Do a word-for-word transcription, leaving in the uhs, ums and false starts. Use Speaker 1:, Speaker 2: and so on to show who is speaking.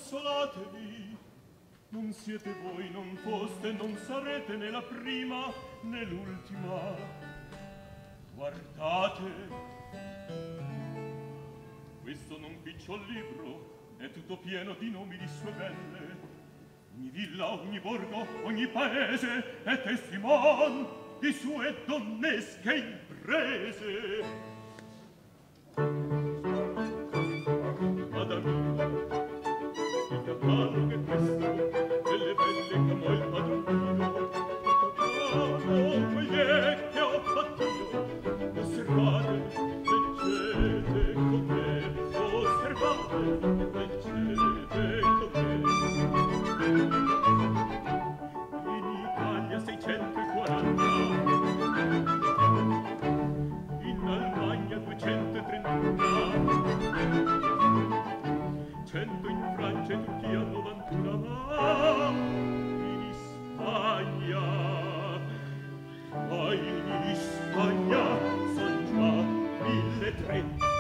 Speaker 1: consolatevi. Non siete voi, non foste, non sarete né la prima né l'ultima. Guardate, questo non picciol libro è tutto pieno di nomi di sue belle. Ogni villa, ogni borgo, ogni paese è testimon di sue donnesche imprese. Madamina, il cavallo che questo, delle belle chiamò il padronino. Cavallo, moglie che ho fatto io, osservate, leggete con me, osservate, leggete con me. In Italia seicentoquaranta, in Almagna duecentotrenta, cento in Francia e Turchia novantuno, ma in Spagna, ma in Spagna son già mille tre.